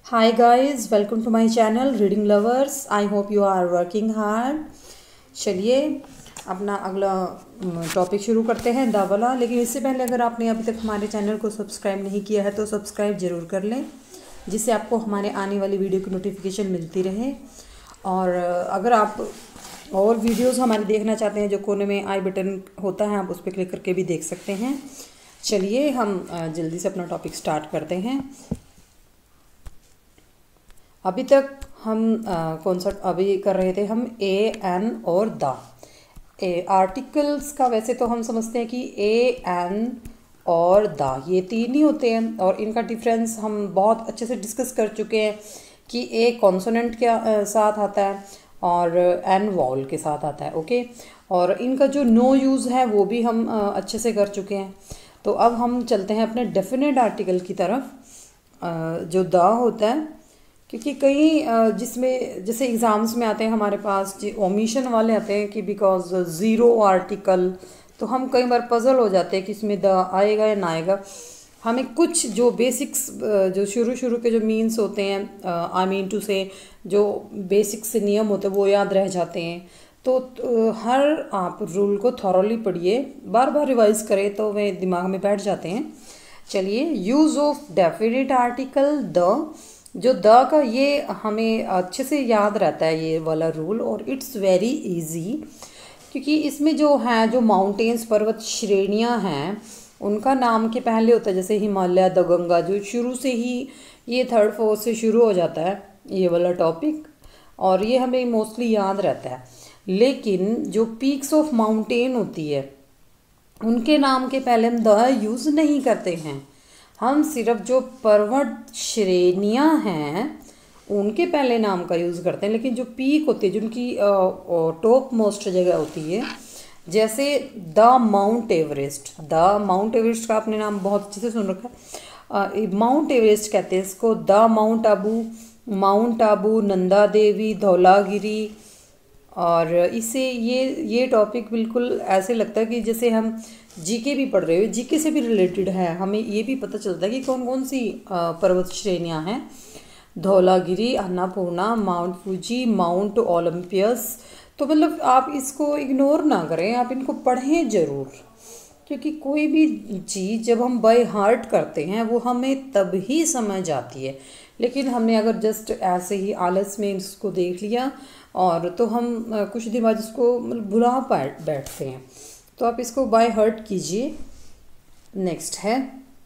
Hi guys, welcome to my channel Reading Lovers. I hope you are working hard. चलिए अपना अगला topic शुरू करते हैं द वाला। लेकिन इससे पहले अगर आपने अभी तक हमारे चैनल को सब्सक्राइब नहीं किया है तो सब्सक्राइब ज़रूर कर लें, जिससे आपको हमारे आने वाली वीडियो की नोटिफिकेशन मिलती रहे। और अगर आप और वीडियोस हमारे देखना चाहते हैं, जो कोने में आई बटन होता है, आप उस पर क्लिक करके भी देख सकते हैं। चलिए हम जल्दी से अपना टॉपिक स्टार्ट करते हैं। अभी तक हम कौन सा अभी कर रहे थे, हम ए एन और द। आर्टिकल्स का वैसे तो हम समझते हैं कि ए एन और द ये तीन ही होते हैं, और इनका डिफरेंस हम बहुत अच्छे से डिस्कस कर चुके हैं कि ए कॉन्सोनेंट के साथ आता है और एन वॉवल के साथ आता है। ओके, और इनका जो नो यूज़ है वो भी हम अच्छे से कर चुके हैं। तो अब हम चलते हैं अपने डेफिनेट आर्टिकल की तरफ, जो द होता है। क्योंकि कई जिसमें जैसे एग्ज़ाम्स में आते हैं हमारे पास जो ओमिशन वाले आते हैं कि बिकॉज ज़ीरो आर्टिकल, तो हम कई बार पज़ल हो जाते हैं कि इसमें द आएगा या ना आएगा। हमें कुछ जो बेसिक्स जो शुरू के जो मीन्स होते हैं, आई मीन टू से जो बेसिक्स से नियम होते हैं वो याद रह जाते हैं। तो हर आप रूल को थॉरली पढ़िए, बार बार रिवाइज करें तो वे दिमाग में बैठ जाते हैं। चलिए, use of definite article the, जो द का ये हमें अच्छे से याद रहता है ये वाला रूल, और इट्स वेरी इजी। क्योंकि इसमें जो है जो माउंटेन्स पर्वत श्रेणियां हैं उनका नाम के पहले होता है, जैसे हिमालय, द गंगा, जो शुरू से ही ये थर्ड फोर्थ से शुरू हो जाता है ये वाला टॉपिक, और ये हमें मोस्टली याद रहता है। लेकिन जो पीक्स ऑफ माउंटेन होती है उनके नाम के पहले हम द यूज़ नहीं करते हैं। हम सिर्फ जो पर्वत श्रेणियां हैं उनके पहले नाम का यूज़ करते हैं। लेकिन जो पीक होती है, जिनकी टॉप मोस्ट जगह होती है, जैसे the Mount Everest. The Mount Everest का आपने नाम बहुत अच्छे से सुन रखा है। माउंट एवरेस्ट कहते हैं इसको। The Mount Abu, Nanda Devi, Dhaulagiri. और इससे ये टॉपिक बिल्कुल ऐसे लगता है कि जैसे हम जीके भी पढ़ रहे हो, जीके से भी रिलेटेड है। हमें ये भी पता चलता है कि कौन कौन सी पर्वत श्रेणियाँ हैं। Dhaulagiri, Annapurna, Mount Fuji, Mount Olympus. तो मतलब आप इसको इग्नोर ना करें, आप इनको पढ़ें ज़रूर। क्योंकि कोई भी चीज़ जब हम बाय हार्ट करते हैं वो हमें तब ही समझ आती है। लेकिन हमने अगर जस्ट ऐसे ही आलस में इसको देख लिया और तो हम कुछ दिन बाद इसको मतलब भुला बैठते हैं। तो आप इसको बाय हार्ट कीजिए। नेक्स्ट है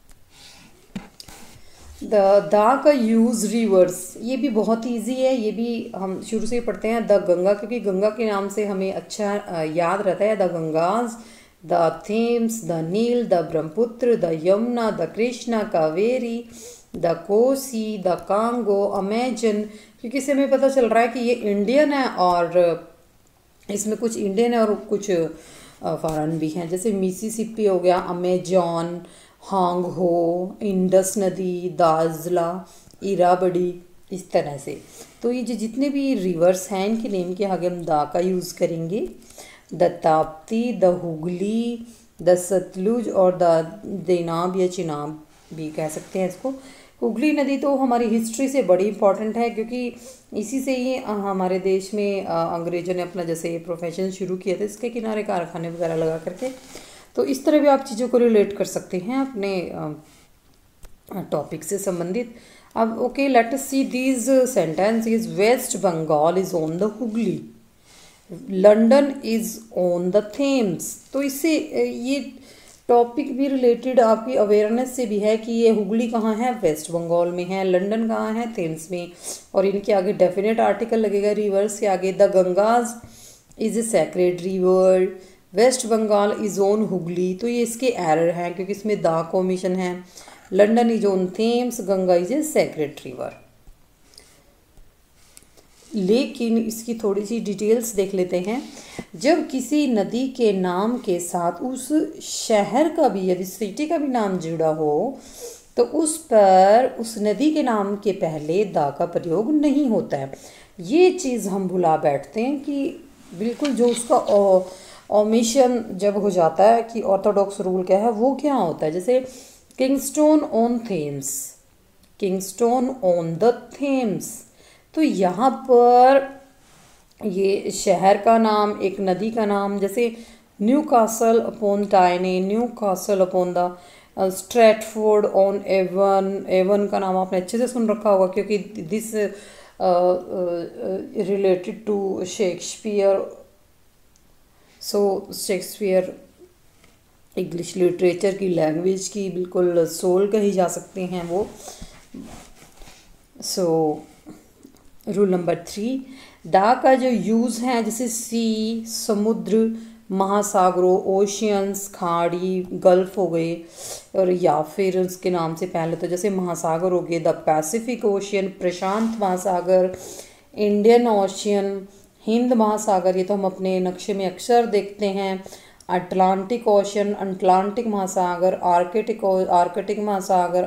द का यूज़ रिवर्स। ये भी बहुत इजी है, ये भी हम शुरू से ही पढ़ते हैं। द गंगा, क्योंकि गंगा के नाम से हमें अच्छा याद रहता है। The Ganges, the Thames, the Nile, the Brahmaputra, the Yamuna, the Krishna, Kaveri, the Kosi, the Congo, Amazon. क्योंकि इससे हमें पता चल रहा है कि ये इंडियन है, और इसमें कुछ इंडियन है और कुछ फॉरेन भी हैं। जैसे मिसिसिपी हो गया, अमेजॉन, हांग हो, इंडस नदी, दाजला, इराबडी, इस तरह से। तो ये जो जितने भी रिवर्स हैं इनके नेम के आगे हम दा का यूज़ करेंगे। The Tapti, the Hooghly, the Sutlej और द देनाब या चिनाब भी कह सकते हैं इसको। हुगली नदी तो हमारी हिस्ट्री से बड़ी इंपॉर्टेंट है, क्योंकि इसी से ही हमारे देश में अंग्रेज़ों ने अपना जैसे प्रोफेशन शुरू किया था, इसके किनारे कारखाने वगैरह लगा करके। तो इस तरह भी आप चीज़ों को रिलेट कर सकते हैं अपने टॉपिक से संबंधित। अब okay, let us see these sentences. West Bengal is on the Hooghly, London is on the Thames. तो इससे ये टॉपिक भी रिलेटेड आपकी अवेयरनेस से भी है कि ये हुगली कहाँ है, वेस्ट बंगाल में है, लंदन कहाँ है, थेम्स में। और इनके आगे डेफिनेट आर्टिकल लगेगा रिवर्स के आगे। The Ganges is a sacred river, West Bengal is on Hooghly. तो ये इसके एरर हैं, क्योंकि इसमें द को ओमिशन है। London is on Thames, Ganga is a sacred river. लेकिन इसकी थोड़ी सी डिटेल्स देख लेते हैं। जब किसी नदी के नाम के साथ उस शहर का भी, यदि सिटी का भी नाम जुड़ा हो, तो उस पर उस नदी के नाम के पहले दा का प्रयोग नहीं होता है। ये चीज़ हम भुला बैठते हैं कि बिल्कुल जो उसका ओमिशन जब हो जाता है कि ऑर्थोडॉक्स रूल क्या है, वो क्या होता है। जैसे Kingston on Thames, Kingston on the Thames. तो यहाँ पर ये शहर का नाम, एक नदी का नाम, जैसे Newcastle upon Tyne, Newcastle upon the Stratford on Avon. Avon का नाम आपने अच्छे से सुन रखा होगा क्योंकि this related to Shakespeare. So Shakespeare English literature की, लैंग्वेज की बिल्कुल सोल कही जा सकते हैं वो। सो रूल नंबर 3, दा का जो यूज़ है जैसे सी, समुद्र, महासागरों, ओशियंस, खाड़ी, गल्फ हो गए, और या फिर उसके नाम से पहले तो जैसे महासागर हो गए, द पैसिफिक ओशियन, प्रशांत महासागर, इंडियन ओशियन, हिंद महासागर, ये तो हम अपने नक्शे में अक्सर देखते हैं, अटलांटिक ओशियन, अटलांटिक महासागर, आर्कटिक महासागर,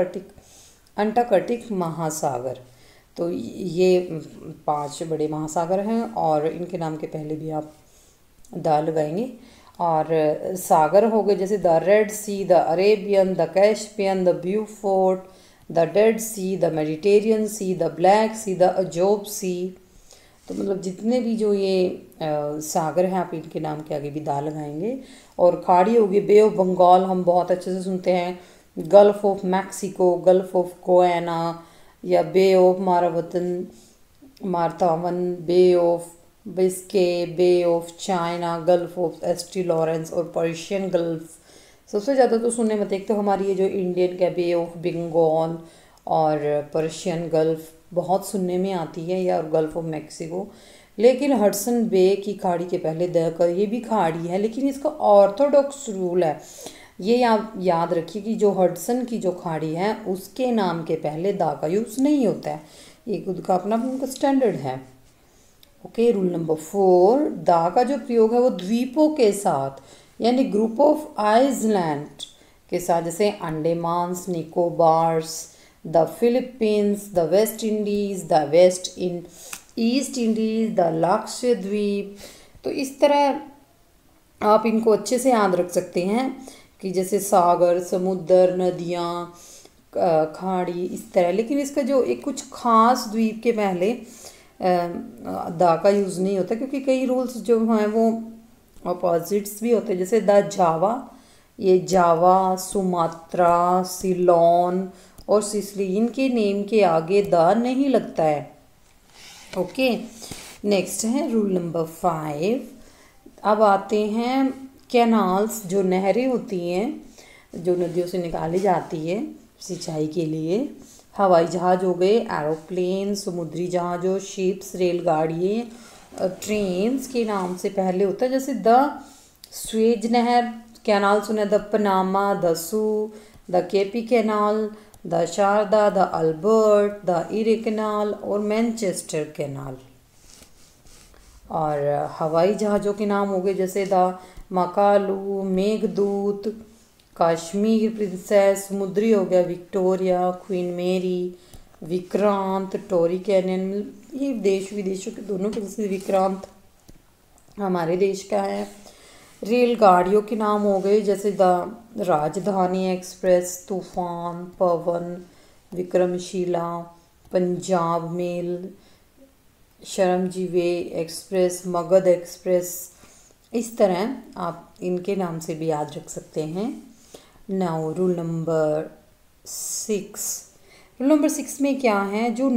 अंटार्कटिक महासागर। तो ये 5 बड़े महासागर हैं और इनके नाम के पहले भी आप दा लगाएंगे। और सागर हो गए जैसे the Red Sea, the Arabian, the Caspian, the Beaufort, the Dead Sea, the Mediterranean Sea, the Black Sea, the Azov Sea. तो मतलब जितने भी जो ये सागर हैं आप इनके नाम के आगे भी दा लगाएंगे। और खाड़ी होगी बे ऑफ बंगाल, हम बहुत अच्छे से सुनते हैं, Gulf of Mexico, Gulf of Guinea, या Bay of Martaban, Bay of Biscay, Bay of China, Gulf of St Lawrence और पर्शियन गल्फ। सबसे ज़्यादा तो सुनने में एक तो हमारी ये जो इंडियन का बे ऑफ बंगाल और पर्शियन गल्फ बहुत सुनने में आती है, या और गल्फ ऑफ मैक्सिको। लेकिन हडसन बे की खाड़ी के पहले द कर, ये भी खाड़ी है लेकिन इसका ऑर्थोडॉक्स रूल है, ये आप याद रखिए कि जो हडसन की जो खाड़ी है उसके नाम के पहले दा का यूज़ नहीं होता है, ये खुद का अपना उनका स्टैंडर्ड है। ओके, रूल नंबर 4, दा का जो प्रयोग है वो द्वीपों के साथ यानी ग्रुप ऑफ आइसलैंड के साथ, जैसे Andamans, Nicobars, the Philippines, the West Indies, the East Indies, the Lakshadweep. तो इस तरह आप इनको अच्छे से याद रख सकते हैं कि जैसे सागर, समुद्र, नदियाँ, खाड़ी, इस तरह। लेकिन इसका जो एक कुछ खास द्वीप के पहले दा का यूज़ नहीं होता क्योंकि कई रूल्स जो हैं वो अपोजिट्स भी होते हैं, जैसे द जावा, ये जावा, सुमात्रा, सिलोन और सिसिली, इनके नेम के आगे द नहीं लगता है। ओके, नेक्स्ट है रूल नंबर 5। अब आते हैं कैनाल्स, जो नहरें होती हैं जो नदियों से निकाली जाती है सिंचाई के लिए। हवाई जहाज़ हो गए, एरोप्लेन, समुद्री जहाज़ों, शिप्स, रेलगाड़ियाँ, ट्रेन्स के नाम से पहले होता है, जैसे द स्वेज नहर, कैनाल सुना, the Panama, the Soo, the केपी canal, the Sharda, the Albert, the Erie canal और मैनचेस्टर कैनाल। और हवाई जहाज़ों के नाम हो गए जैसे द मकालू, मेघदूत, कश्मीर प्रिंसेस, समुद्री हो गया विक्टोरिया, क्वीन मेरी, विक्रांत, टोरी कैनियन। ये देश विदेशों के दोनों के, जैसे विक्रांत हमारे देश का है। रेलगाड़ियों के नाम हो गए जैसे the Rajdhani Express, Toofan, Pawan, Vikramshila, Punjab Mail, Shramjeevi Express, Magadh Express. इस तरह आप इनके नाम से भी याद रख सकते हैं। Now rule number 6। Rule number 6 में क्या है, जो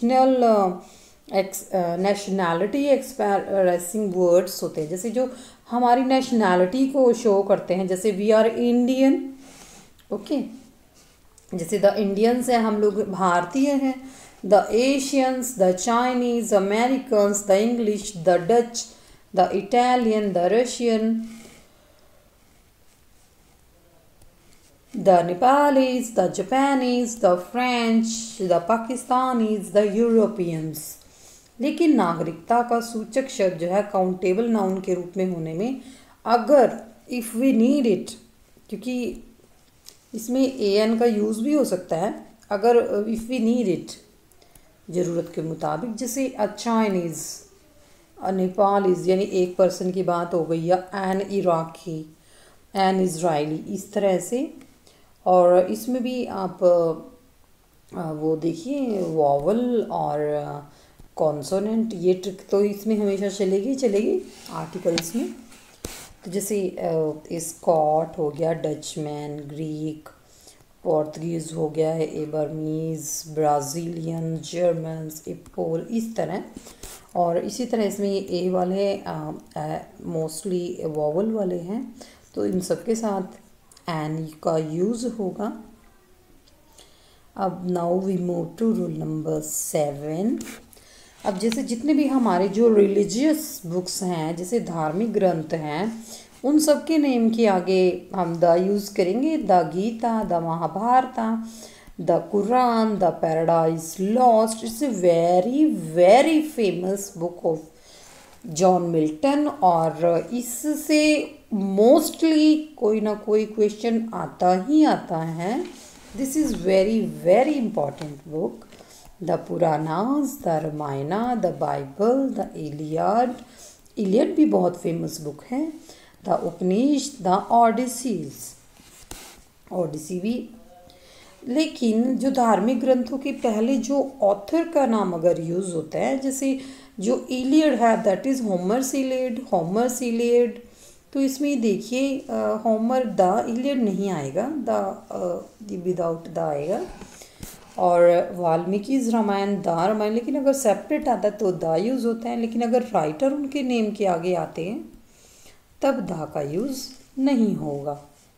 नेशनैलिटी एक्सप्रेसिंग वर्ड्स होते हैं, जैसे जो हमारी नेशनैलिटी को शो करते हैं, जैसे वी आर इंडियन। ओके, जैसे द इंडियंस हैं, हम लोग भारतीय हैं, the Asians, the Chinese, Americans, the English, the Dutch, the Italian, the Russian, the Nepalis, the Japanese, the French, the Pakistanis, the Europeans। लेकिन नागरिकता का सूचक शब्द जो है काउंटेबल नाउन के रूप में होने में, अगर इफ़ वी नीड इट, क्योंकि इसमें an का यूज़ भी हो सकता है, अगर इफ़ वी नीड इट ज़रूरत के मुताबिक, जैसे अ चाइनीज़, अ नेपालीज़ यानी एक पर्सन की बात हो गई, या एन इराकी, एन इज़राइली, इस तरह से। और इसमें भी आप वो देखिए वॉवल और कॉन्सोनेंट, ये ट्रिक तो इसमें हमेशा चलेगी चलेगी आर्टिकल्स में। तो जैसे स्कॉट हो गया, डचमैन, ग्रीक, पोर्तुगीज़ हो गया है, a Burmese, Brazilian, Germans, a Pole, इस तरह। और इसी तरह इसमें ये ए वाले मोस्टली वॉवल वाले हैं, तो इन सब के साथ एन का यूज़ होगा। अब now we move to rule number 7। अब जैसे जितने भी हमारे जो रिलीजियस बुक्स हैं, जैसे धार्मिक ग्रंथ हैं, उन सब के नेम के आगे हम द यूज़ करेंगे। The Gita, the Mahabharata, the Quran, the Paradise Lost. It's a very very famous book of John Milton, और इससे मोस्टली कोई ना कोई क्वेश्चन आता ही आता है। This is very very important book. The Puranas, the Ramayana, the Bible, the Iliad, Iliad भी बहुत फेमस बुक है। The Upanishad, the Odysseys, Odyssey भी। लेकिन जो धार्मिक ग्रंथों के पहले जो ऑथर का नाम अगर यूज़ होता है, जैसे जो इलियड है that is Homer's Iliad, Homer's Iliad, तो इसमें देखिए होमर द इलियड नहीं आएगा, द विदाउट द आएगा। और वाल्मीकि रामायण, द रामायण, लेकिन अगर सेपरेट आता है तो द यूज़ होता है, लेकिन अगर राइटर उनके नेम के आगे आते हैं तब द का यूज़ नहीं होगा।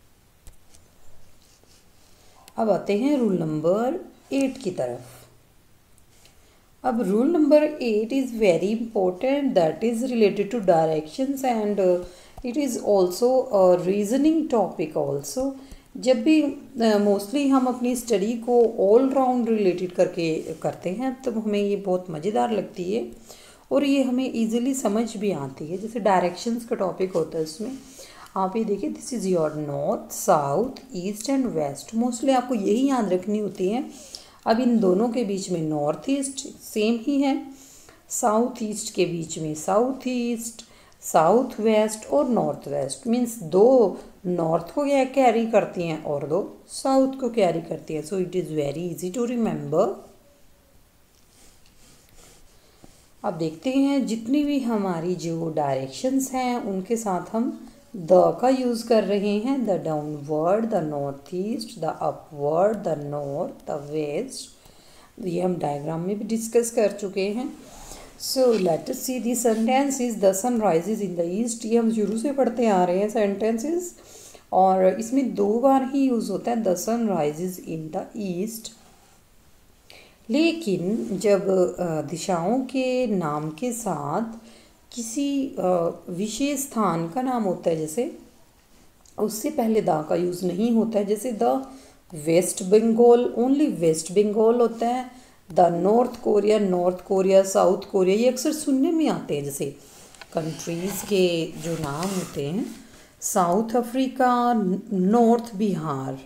अब आते हैं रूल नंबर 8 की तरफ। अब rule number 8 is very important, that is related to directions and it is also reasoning topic also. जब भी मोस्टली हम अपनी स्टडी को ऑल राउंड रिलेटेड करके करते हैं तो हमें ये बहुत मज़ेदार लगती है और ये हमें इजीली समझ भी आती है। जैसे डायरेक्शंस का टॉपिक होता है, उसमें आप ये देखिए, this is your north, south, east and west. Mostly आपको यही याद रखनी होती है। अब इन दोनों के बीच में नॉर्थ ईस्ट सेम ही है, साउथ ईस्ट के बीच में साउथ ईस्ट, साउथ वेस्ट और नॉर्थ वेस्ट। मीन्स दो नॉर्थ को कैरी करती हैं और दो साउथ को कैरी करती हैं। So it is very easy to remember. अब देखते हैं जितनी भी हमारी जो डायरेक्शंस हैं उनके साथ हम द का यूज़ कर रहे हैं। The downward, the north east, the upward, the north, the west. ये हम डायग्राम में भी डिस्कस कर चुके हैं। So let us see the sentences. The sun rises in the east, ये हम शुरू से पढ़ते आ रहे हैं सेंटेंसेस, और इसमें 2 बार ही यूज़ होता है the sun rises in the east. लेकिन जब दिशाओं के नाम के साथ किसी विशेष स्थान का नाम होता है, जैसे उससे पहले द का यूज़ नहीं होता है। जैसे द वेस्ट बंगाल, ओनली वेस्ट बंगाल होता है। The North Korea, North Korea, South Korea, ये अक्सर सुनने में आते हैं। जैसे कंट्रीज़ के जो नाम होते हैं, साउथ अफ्रीका, नॉर्थ बिहार।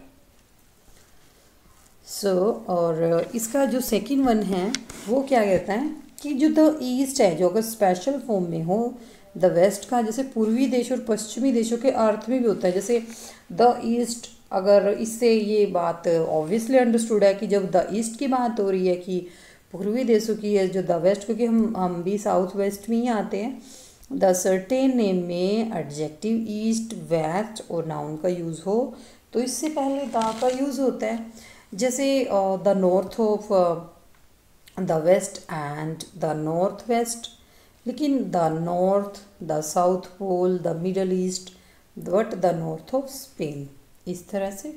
और इसका जो सेकंड वन है वो क्या कहता है कि जो द ईस्ट है, जो अगर स्पेशल फॉर्म में हो द वेस्ट का, जैसे पूर्वी देश और पश्चिमी देशों के अर्थ में भी होता है। जैसे द ईस्ट, अगर इससे ये बात ऑब्वियसली अंडरस्टूड है कि जब द ईस्ट की बात हो रही है कि पूर्वी देशों की है, जो द वेस्ट, क्योंकि हम भी साउथ वेस्ट में ही आते हैं। द सर्टेन नेम में एडजेक्टिव ईस्ट, वेस्ट और नाउन का यूज़ हो तो इससे पहले द का यूज़ होता है। जैसे the north of the west and the north west, लेकिन the north, the south pole, the Middle East, but the north of Spain, इस तरह से।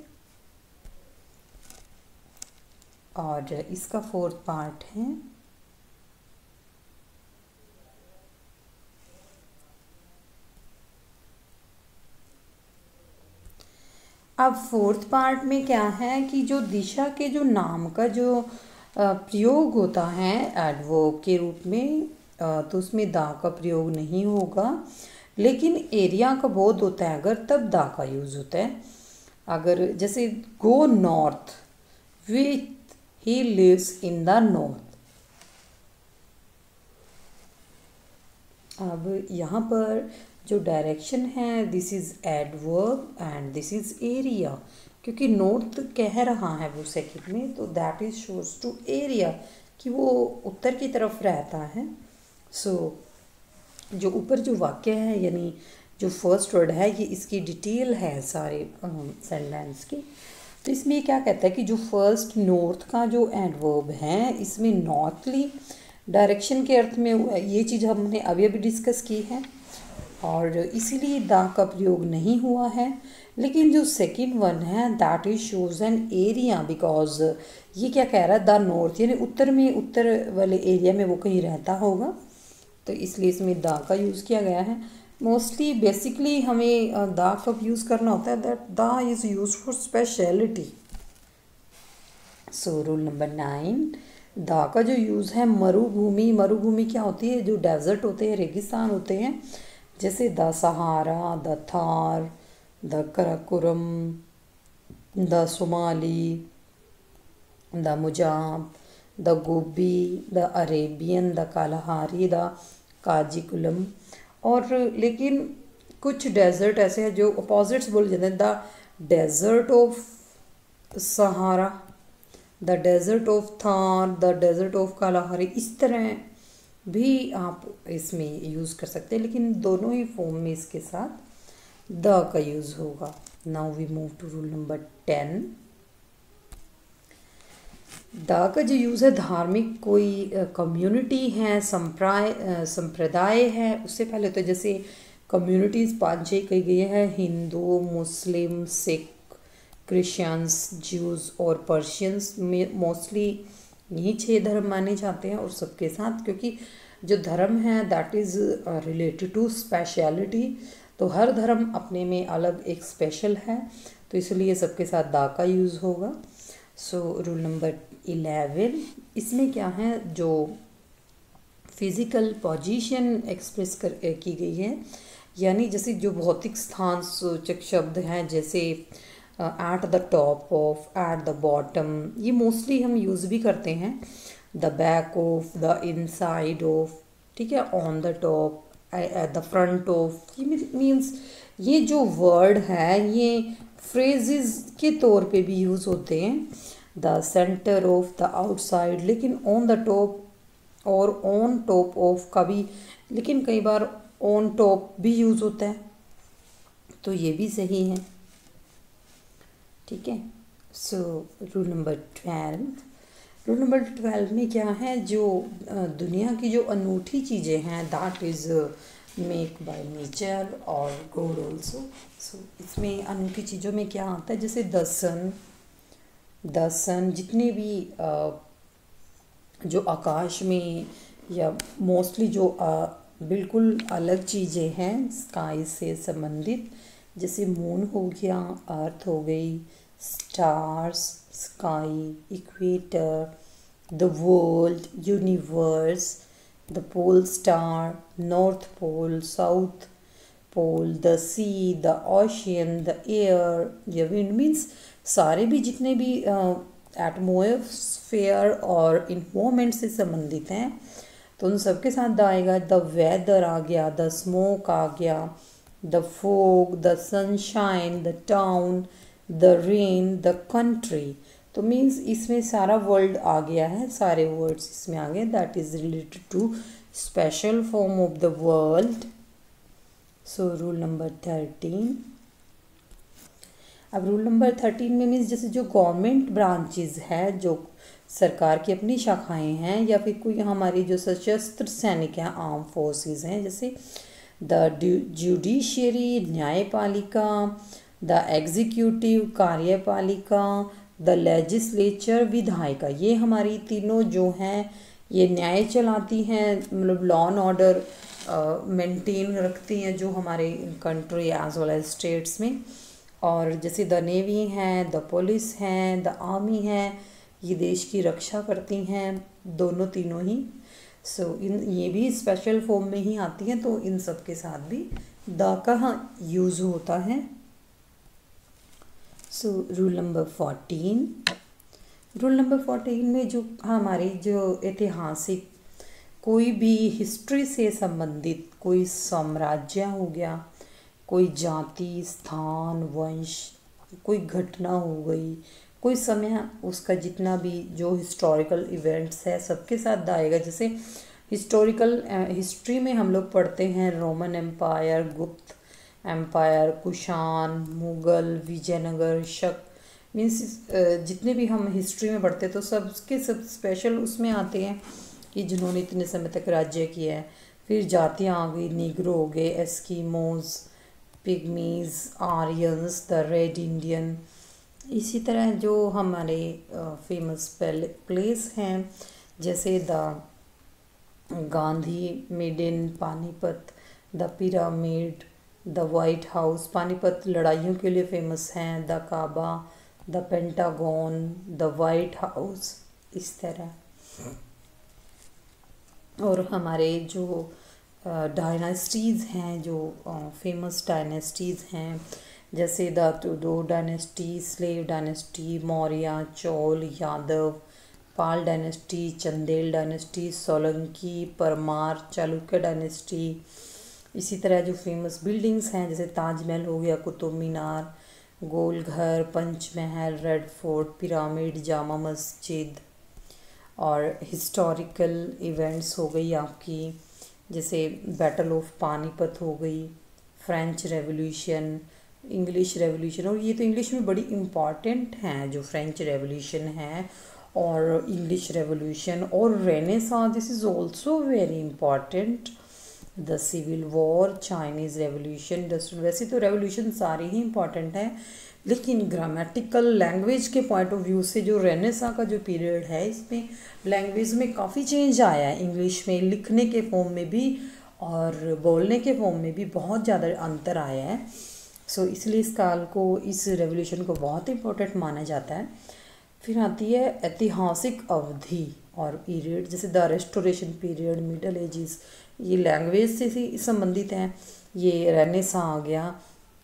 और इसका 4th पार्ट है अब 4th पार्ट में क्या है कि जो दिशा के जो नाम का जो प्रयोग होता है एडवर्ब के रूप में, तो उसमें द का प्रयोग नहीं होगा, लेकिन एरिया का बोध होता है अगर, तब द का यूज़ होता है। अगर जैसे go north with he lives in the north. अब यहाँ पर जो डायरेक्शन है, this is adverb and this is area. क्योंकि नॉर्थ कह रहा है वो सेकंड में, तो that is shows to area कि वो उत्तर की तरफ रहता है। सो जो ऊपर जो वाक्य है यानी जो फर्स्ट वर्ड है ये इसकी डिटेल है सारे सेंटेंस की। तो इसमें ये क्या कहता है कि जो फर्स्ट नॉर्थ का जो एडवर्ब है इसमें नॉर्थली डायरेक्शन के अर्थ में हुआ है, ये चीज़ हमने अभी अभी डिस्कस की है और इसीलिए दा का प्रयोग नहीं हुआ है। लेकिन जो सेकंड वन है that is shows an area, because ये क्या कह रहा है द नॉर्थ यानी उत्तर में, उत्तर वाले एरिया में वो कहीं रहता होगा, तो इसलिए इसमें दा का यूज़ किया गया है। मोस्टली बेसिकली हमें दा कब यूज़ करना होता है, that the is use for speciality. So rule number 9, the का जो यूज़ है मरुभूमि, मरुभूमि क्या होती है, जो डेजर्ट होते हैं, रेगिस्तान होते हैं, जैसे the Sahara, the Thar, the Karakoram, the Somali, the मुजाब, the Gobi, the Arabian, the Kalahari, the Kyzylkum. और लेकिन कुछ डेजर्ट ऐसे हैं जो अपोजिट्स बोले जाते हैं, the desert of Sahara, the desert of Thar, the desert of Kalahari, इस तरह भी आप इसमें यूज़ कर सकते हैं, लेकिन दोनों ही फॉर्म में इसके साथ द का यूज़ होगा। Now we move to rule number 10। The का जो यूज़ है धार्मिक कोई कम्युनिटी है, संप्रदाय है, उससे पहले तो जैसे कम्युनिटीज़ 5-6 कही गई है, Hindu, Muslim, Sikh, Christians, Jews और पर्शियंस में मोस्टली यही 6 धर्म माने जाते हैं। और सबके साथ क्योंकि जो धर्म है that is related to speciality, तो हर धर्म अपने में अलग एक स्पेशल है, तो इसलिए सबके साथ दा का यूज़ होगा। सो रूल नंबर 11, इसमें क्या है जो फिज़िकल पोजीशन एक्सप्रेस की गई है, यानी जैसे जो भौतिक स्थान सूचक शब्द हैं, जैसे at the top of, at the bottom, ये मोस्टली हम यूज़ भी करते हैं, the back of, the inside of, ठीक है, on the top, at the front of, ये मीन्स ये जो वर्ड है ये फ्रेजेस के तौर पे भी यूज़ होते हैं, the centre of, the outside, लेकिन ऑन द टॉप और ऑन टॉप ऑफ का भी, लेकिन कई बार ऑन टॉप भी यूज़ होता है, तो ये भी सही है, ठीक है। So rule number 12, rule number 12 में क्या है, जो दुनिया की जो अनूठी चीज़ें हैं that is make by nature और गॉड ऑल्सो। सो इसमें अनूठी चीज़ों में क्या आता है, जैसे द सन, जितने भी जो आकाश में या मोस्टली जो बिल्कुल अलग चीज़ें हैं स्काई से संबंधित, जैसे मून हो गया, अर्थ हो गई, stars, sky, equator, the world, universe, the pole star, north pole, south pole, the sea, the ocean, the air, the wind, means सारे भी जितने भी एटमॉस्फेयर और इन्वायरमेंट से संबंधित हैं, तो उन सबके साथ द आएगा। द वेदर आ गया, द स्मोक आ गया, the fog, the sunshine, the town, the rain, the country, तो मीन्स इसमें सारा वर्ल्ड आ गया है, सारे वर्ड्स इसमें आ गए, that is related to special form of the world. So rule number 13, अब रूल नंबर 13 में मीन्स जैसे जो गवर्नमेंट ब्रांचेस है, जो सरकार की अपनी शाखाएं हैं, या फिर कोई हमारी जो सशस्त्र सैनिक हैं, आर्म फोर्सेस हैं, जैसे द जुडिशियरी न्यायपालिका, द एग्जीक्यूटिव कार्यपालिका, द लेजिस्लेचर विधायिका, ये हमारी तीनों जो हैं ये न्याय चलाती हैं, मतलब लॉ एंड ऑर्डर मेंटेन रखती हैं जो हमारे country as well as states में। और जैसे द नेवी हैं, द पुलिस हैं, द आर्मी हैं, ये देश की रक्षा करती हैं, दोनों तीनों ही। सो ये भी स्पेशल फॉर्म में ही आती हैं, तो इन सब के साथ भी द का यूज़ होता है। So rule number 14, rule number 14 में जो हमारी जो ऐतिहासिक कोई भी हिस्ट्री से संबंधित कोई साम्राज्य हो गया, कोई जाति, स्थान, वंश कोई घटना हो गई, कोई समय, उसका जितना भी जो हिस्टोरिकल इवेंट्स है सबके साथ द आएगा। जैसे हिस्टोरिकल हिस्ट्री में हम लोग पढ़ते हैं Roman Empire, Gupta empire, Kushan, Mughal, Vijayanagar, Shaka, means जितने भी हम हिस्ट्री में पढ़ते हैं तो सबके सब स्पेशल उसमें आते हैं कि जिन्होंने इतने समय तक राज्य किया है। फिर जातियाँ आ गई, नीग्रो हो गए, Eskimos, Pygmies, Aryans, the Red Indian. इसी तरह जो हमारे फेमस प्लेस हैं जैसे the Gandhi maidan, Panipat, the pyramid, the White House, Panipat लड़ाइयों के लिए फेमस हैं, the Kaaba, the Pentagon, the White House, इस तरह। और हमारे जो डायनेस्टीज़ हैं, जो फेमस डायनेस्टीज़ हैं जैसे the Tudor dynasty, slave dynasty, Maurya, Chola, Yadav, Pala dynasty, Chandel dynasty, Solanki, Parmar, Chalukya dynasty. इसी तरह जो फेमस बिल्डिंग्स हैं जैसे ताजमहल हो गया, Qutub Minar, Gol Ghar, Panchmahal, Red Fort, pyramid, Jama Masjid. और हिस्टोरिकल इवेंट्स हो गई आपकी जैसे बैटल ऑफ पानीपत हो गई, फ्रेंच रेवोल्यूशन, इंग्लिश रेवोल्यूशन। और ये तो इंग्लिश में बड़ी इम्पॉर्टेंट हैं जो फ्रेंच रेवोल्यूशन है और इंग्लिश रेवोल्यूशन और renaissance, this is also very important. The civil war, Chinese revolution, वैसे तो रेवोल्यूशन सारे ही इम्पॉर्टेंट हैं लेकिन ग्रामेटिकल लैंग्वेज के पॉइंट ऑफ व्यू से जो रेनेसां का जो पीरियड है इसमें लैंग्वेज में काफ़ी चेंज आया है। इंग्लिश में लिखने के फॉर्म में भी और बोलने के फॉर्म में भी बहुत ज़्यादा अंतर आया है। सो इसलिए इस काल को, इस रेवोल्यूशन को बहुत इंपॉर्टेंट माना जाता है। फिर आती है ऐतिहासिक अवधि और पीरियड जैसे the restoration period, middle ages, ये लैंग्वेज से ही संबंधित हैं। ये रेनेसां आ गया,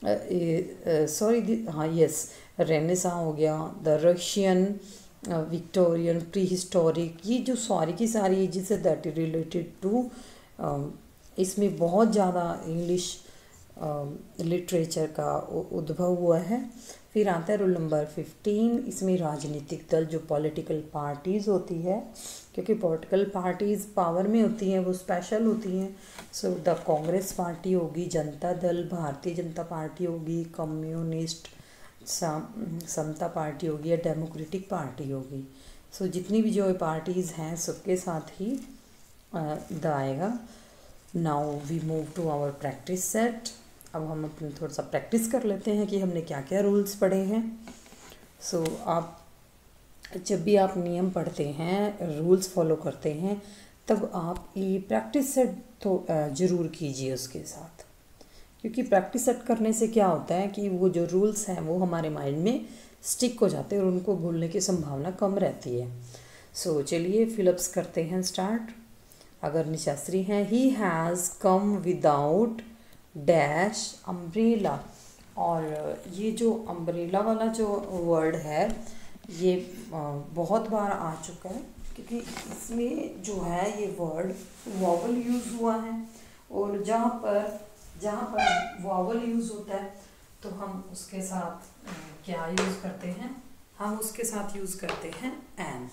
रेनेसां हो गया, the Russian, Victorian, prehistoric, ये जो सारी की सारी एजिस है दैट इज रिलेटेड टू, इसमें बहुत ज़्यादा इंग्लिश लिटरेचर का उद्भव हुआ है। फिर आता है रूल नंबर 15, इसमें राजनीतिक दल जो पॉलिटिकल पार्टीज़ होती है, क्योंकि पॉलिटिकल पार्टीज़ पावर में होती हैं, वो स्पेशल होती हैं। सो द कांग्रेस पार्टी होगी, जनता दल, भारतीय जनता पार्टी होगी, कम्युनिस्ट, समता पार्टी होगी या डेमोक्रेटिक पार्टी होगी। सो जितनी भी जो पार्टीज़ हैं सबके साथ ही द आएगा। Now we move to our practice set. अब हम अपने थोड़ा सा प्रैक्टिस कर लेते हैं कि हमने क्या क्या रूल्स पढ़े हैं। सो आप जब भी आप नियम पढ़ते हैं, रूल्स फॉलो करते हैं, तब आप ये प्रैक्टिस सेट तो ज़रूर कीजिए उसके साथ, क्योंकि प्रैक्टिस सेट करने से क्या होता है कि वो जो रूल्स हैं वो हमारे माइंड में स्टिक हो जाते हैं और उनको भूलने की संभावना कम रहती है। सो चलिए फिलअप्स करते हैं स्टार्ट। अगर निशास्त्री हैं, he has come without dash umbrella. और ये जो अम्ब्रेला वाला जो वर्ड है ये बहुत बार आ चुका है, क्योंकि इसमें जो है ये वर्ड वॉवल यूज़ हुआ है और जहाँ पर वॉवल यूज़ होता है तो हम उसके साथ क्या यूज़ करते हैं, हम उसके साथ यूज़ करते हैं एन।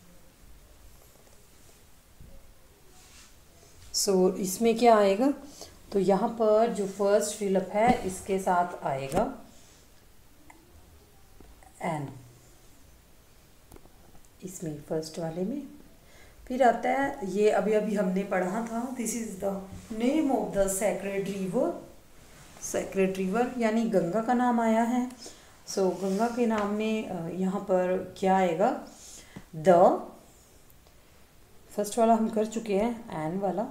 सो इसमें क्या आएगा, तो यहाँ पर जो फर्स्ट फिलअप है इसके साथ आएगा एन, इसमें फर्स्ट वाले में। फिर आता है ये अभी हमने पढ़ा था, this is the name of the sacred river. Sacred river यानी गंगा का नाम आया है। सो गंगा के नाम में यहाँ पर क्या आएगा, द, फर्स्ट वाला हम कर चुके हैं एन वाला,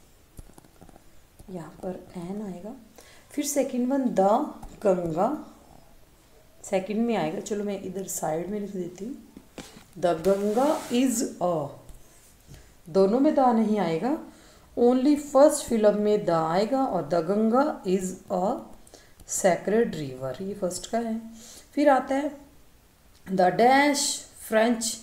यहाँ पर एन आएगा। फिर second one the Ganga, second में आएगा, चलो मैं इधर साइड में लिख देती हूँ, द गंगा इज अ, दोनों में द नहीं आएगा, ओनली फर्स्ट फिलअप में द आएगा और the Ganga is a sacred river, ये फर्स्ट का है। फिर आता है the dash French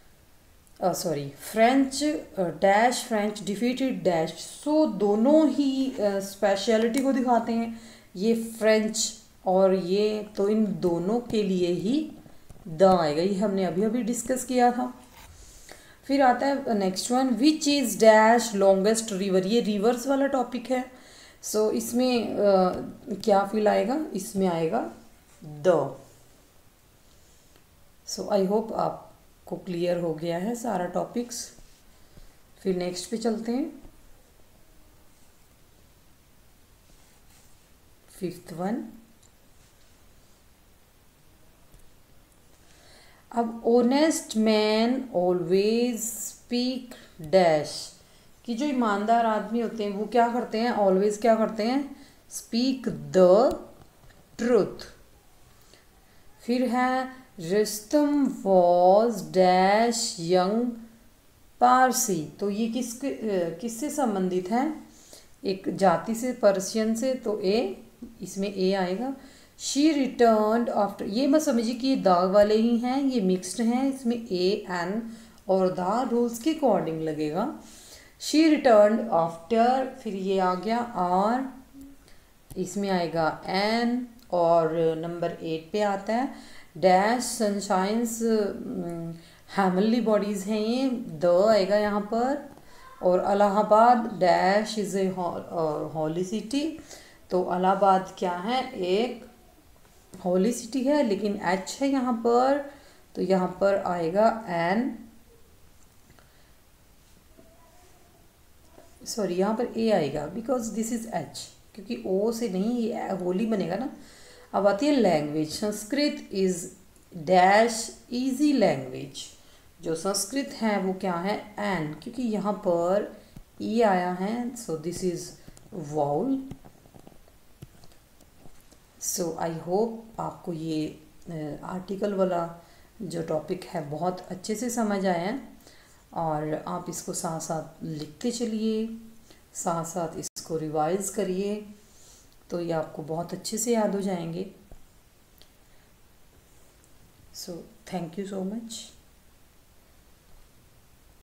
French dash French defeated dash. So दोनों ही स्पेशलिटी को दिखाते हैं, ये फ्रेंच और ये तो इन दोनों के लिए ही द आएगा, ये हमने अभी अभी डिस्कस किया था। फिर आता है next one, which is dash longest river, ये रिवर्स वाला टॉपिक है। सो इसमें क्या फिल आएगा, इसमें आएगा द। सो आई होप आपको क्लियर हो गया है सारा टॉपिक्स। फिर नेक्स्ट पे चलते हैं, फिफ्थ वन। अब honest man always speak dash, कि जो ईमानदार आदमी होते हैं वो क्या करते हैं, ऑलवेज क्या करते हैं, स्पीक द ट्रूथ। फिर है Rustam was dash young Parsi, तो ये किससे संबंधित है, एक जाति से, पर्शियन से, तो इसमें ए आएगा। शी रिटर्न्ड आफ्टर, ये मत समझिए कि ये दाग वाले ही हैं, ये मिक्स्ड हैं, इसमें ए एन और द रूल्स के अकॉर्डिंग लगेगा। शी रिटर्न्ड आफ्टर, फिर ये आ गया आर, इसमें आएगा एन, और नंबर 8 पे आता है डैश सनशाइन्स हेवनली बॉडीज़ हैं, ये द आएगा यहाँ पर। और Allahabad dash is a holy city, तो इलाहाबाद क्या है, एक हॉली सिटी है, लेकिन एच है यहाँ पर, तो यहाँ पर आएगा एन, सॉरी यहाँ पर ए आएगा बिकॉज दिस इज एच, क्योंकि ओ से नहीं, ये होली बनेगा ना। अब आती है language, Sanskrit is dash easy language, जो संस्कृत है वो क्या है, एन, क्योंकि यहाँ पर ई आया है, so this is vowel. So I hope आपको ये आर्टिकल वाला जो टॉपिक है बहुत अच्छे से समझ आया है, और आप इसको साथ साथ लिखते चलिए, साथ साथ इसको रिवाइज करिए, तो ये आपको बहुत अच्छे से याद हो जाएंगे। So thank you so much.